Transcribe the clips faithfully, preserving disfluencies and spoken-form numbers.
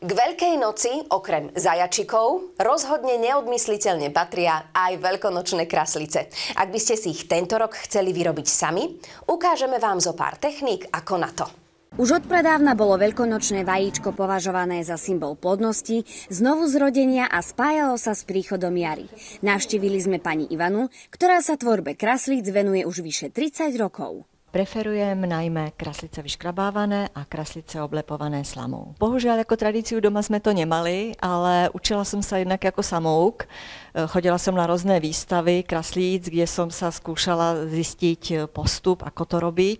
K Veľkej noci, okrem zajačikov, rozhodne neodmysliteľne patria aj veľkonočné kraslice. Ak by ste si ich tento rok chceli vyrobiť sami, ukážeme vám zo pár techník, ako na to. Už odpradávna bolo veľkonočné vajíčko považované za symbol plodnosti, znovu zrodenia a spájalo sa s príchodom jary. Navštívili sme pani Ivanu, ktorá sa tvorbe kraslíc venuje už vyše tridsať rokov. Preferujem najmä kraslice vyškrabávané a kraslice oblepované slamou. Bohužiaľ, ako tradíciu doma sme to nemali, ale učila som sa jednak ako samouk. Chodila som na rôzne výstavy kraslíc, kde som sa skúšala zistiť postup, ako to robiť.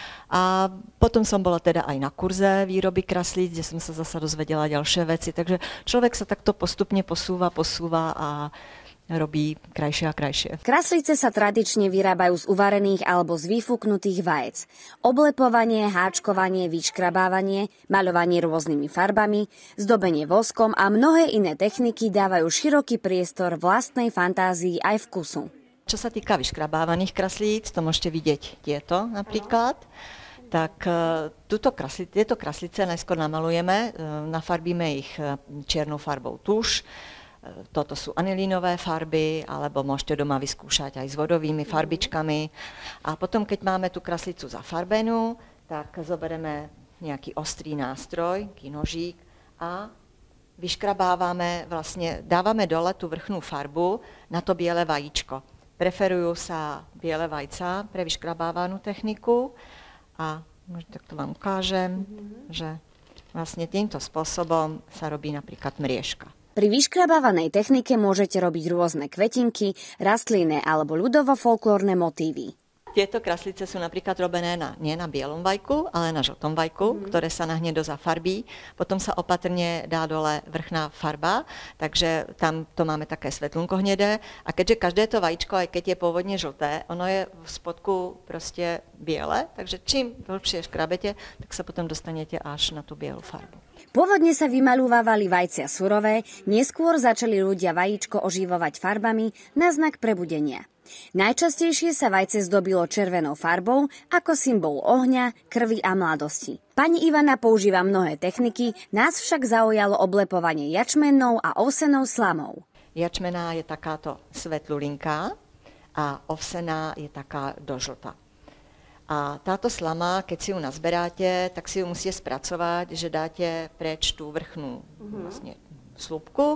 A potom som bola teda aj na kurze výroby kraslíc, kde som sa zasa dozvedela ďalšie veci. Takže človek sa takto postupne posúva, posúva a robí krajšie a krajšie. Kraslice sa tradične vyrábajú z uvarených alebo z vyfúknutých vajec. Oblepovanie, háčkovanie, vyškrabávanie, maľovanie rôznymi farbami, zdobenie voskom a mnohé iné techniky dávajú široký priestor vlastnej fantázii aj vkusu. Čo sa týka vyškrabávaných kraslíc, to môžete vidieť tieto napríklad. Tak túto krasli, tieto kraslice najskôr namalujeme, nafarbíme ich čiernou farbou tuš. Toto sú anilínové farby, alebo môžete doma vyskúšať aj s vodovými farbičkami. A potom, keď máme tú kraslicu zafarbenú, tak zoberieme nejaký ostrý nástroj, nožík a vyškrabávame, vlastne dávame dole tú vrchnú farbu na to biele vajíčko. Preferujú sa biele vajca pre vyškrabávanú techniku a tak to vám ukážem, mm-hmm. že vlastne týmto spôsobom sa robí napríklad mriežka. Pri vyškrabávanej technike môžete robiť rôzne kvetinky, rastlinné alebo ľudovo-folklórne motívy. Tieto kraslice sú napríklad robené na, nie na bielom vajku, ale na žltom vajku, mm. ktoré sa nahnedo zafarbí. Potom sa opatrne dá dole vrchná farba, takže tam to máme také svetlunko hnedé. A keďže každé to vajíčko, aj keď je pôvodne žlté, ono je v spodku proste biele, takže čím dlhšie škrabete, tak sa potom dostanete až na tú bielu farbu. Pôvodne sa vymaľúvali vajcia surové, neskôr začali ľudia vajíčko oživovať farbami na znak prebudenia. Najčastejšie sa vajce zdobilo červenou farbou ako symbol ohňa, krvi a mladosti. Pani Ivana používa mnohé techniky, nás však zaujalo oblepovanie jačmennou a ovsenou slamou. Jačmená je takáto svetlulinká a ovsená je taká dožltá. A táto slama, keď si ju nazberáte, tak si ju musíte spracovať, že dáte preč tú vrchnú vlastne slupku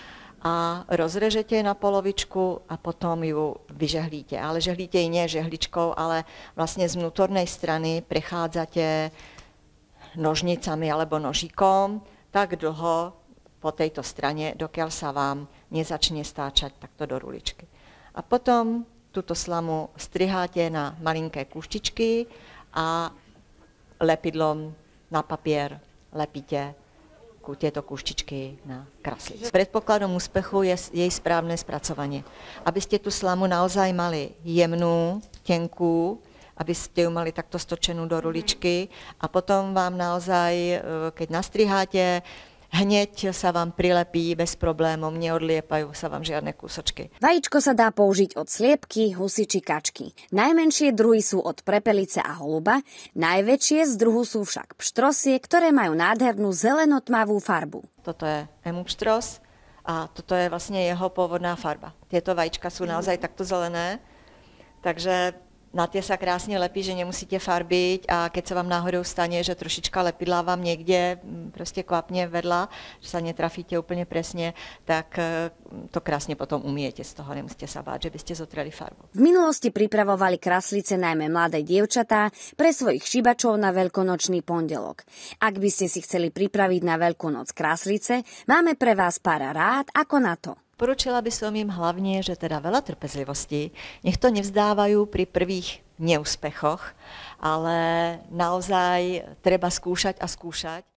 a rozrežete na polovičku a potom ju vyžehlíte. Ale žehlíte ji nie žehličkou, ale vlastne z vnútornej strany prechádzate nožnicami alebo nožíkom tak dlho po tejto strane, dokiaľ sa vám nezačne stáčať takto do ruličky. A potom túto slamu striháte na malinké kúštičky a lepidlom na papier lepíte ku tieto kúštičky na kraslic. Predpokladom úspechu je jej správne spracovanie. Aby ste tú slamu naozaj mali jemnú, tenkú, aby ste ju mali takto stočenú do ruličky a potom vám naozaj, keď nastriháte, hneď sa vám prilepí bez problémov, neodliepajú sa vám žiadne kúsočky. Vajíčko sa dá použiť od sliepky, husy či kačky. Najmenšie druhy sú od prepelice a holuba, najväčšie z druhu sú však pštrosie, ktoré majú nádhernú zelenotmavú farbu. Toto je emupštros a toto je vlastne jeho pôvodná farba. Tieto vajíčka sú naozaj takto zelené, takže na tie sa krásne lepí, že nemusíte farbiť a keď sa vám náhodou stane, že trošička lepidla vám niekde proste kvapne vedľa, že sa netrafíte úplne presne, tak to krásne potom umiete z toho, nemusíte sa báť, že by ste zotreli farbu. V minulosti pripravovali kraslice najmä mladé dievčatá pre svojich šibačov na veľkonočný pondelok. Ak by ste si chceli pripraviť na Veľkú noc kraslice, máme pre vás pár rád ako na to. Poručila by som im hlavne, že teda veľa trpezlivosti, nech to nevzdávajú pri prvých neúspechoch, ale naozaj treba skúšať a skúšať.